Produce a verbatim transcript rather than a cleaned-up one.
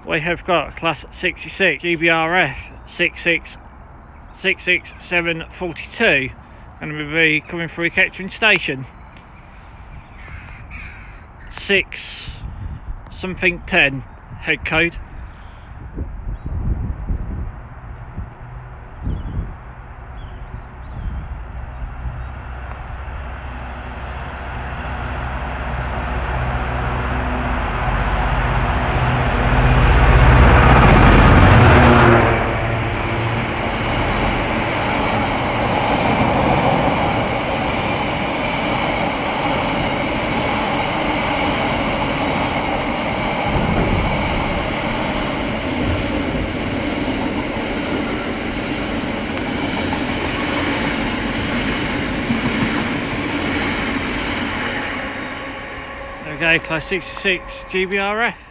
we have got class sixty-six G B R F six six six six seven four two, going to be coming through Kettering station. Six something ten head code. Okay, class sixty-six G B R F.